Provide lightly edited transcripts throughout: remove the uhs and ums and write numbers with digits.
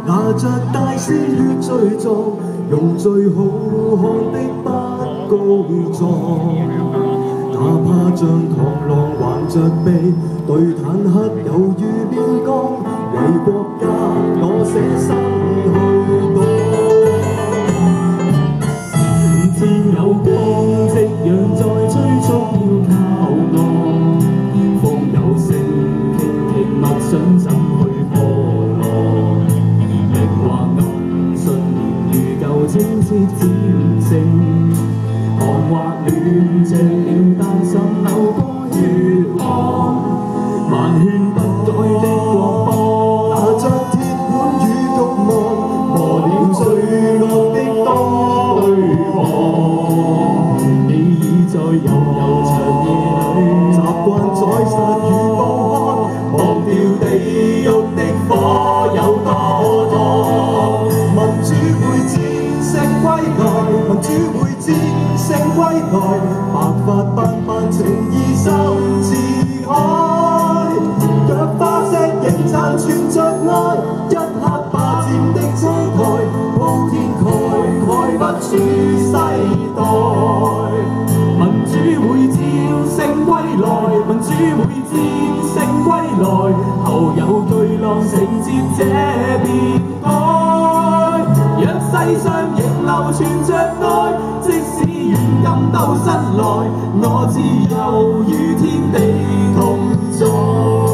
拿着大鮮血追逐，用最好看的筆告狀。哪怕像螳螂橫着臂，對坦克猶如煉鋼，為國家我捨身去擋。天有光，夕陽在追逐要靠岸，風有聲，傾聽默想怎去破浪。明或暗，信念如舊清澈漸靜，寒或暖，寂了擔心流過血汗，萬勸不改的國邦，拿着鐵腕與慾望，磨了罪惡的當對旁。你已在悠悠長夜裏，習慣宰殺與報刊，忘掉地獄的火有多燙。民主會戰勝歸來，民主會戰勝歸來，白髮斑斑情義深似海。若化石仍殘存着愛，一刻霸佔的青苔，鋪天蓋蓋不住世代。民主會戰勝歸來，民主會戰勝歸來，後有巨浪承接這變改。若世上仍流傳着愛，即使軟禁鬥室內，我自由與天地同在。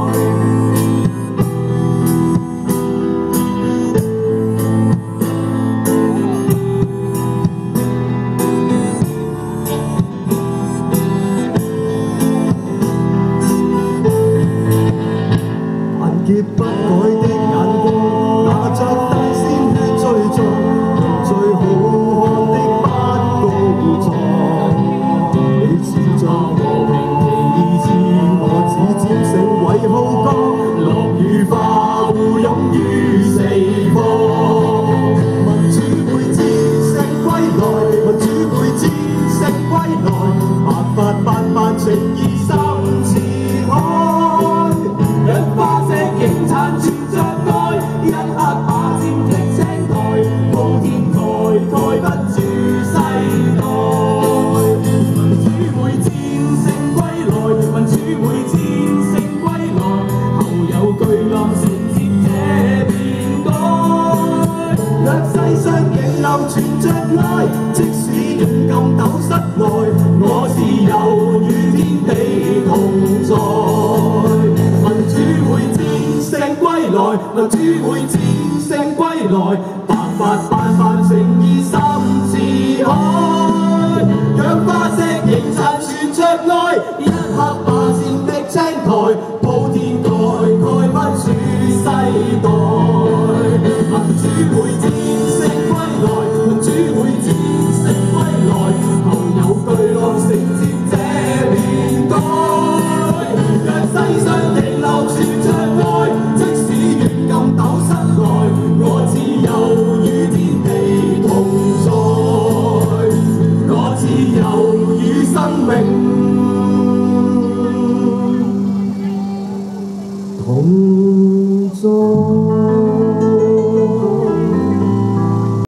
結不改的眼光，拿着大鮮血追逐，用最好看的筆告狀。你似像和平奇異志，我只沾繩為號角，落雨化互擁於四方。民主會戰勝歸來，民主會戰勝歸來，白髮斑斑情義深似海。若化石仍殘存着愛，一刻霸佔的青苔，鋪天蓋蓋不住世代。民主會戰勝歸來，民主會戰勝歸來，後有巨浪承接這變改。若世上仍流傳着愛，即使軟禁鬥室內，我自由與天地同在。民主會戰勝歸來，民主會戰勝歸來，白髮斑斑情義深似海。若化石仍殘存着愛，一刻霸佔的青苔，鋪天蓋蓋不住世代。民主會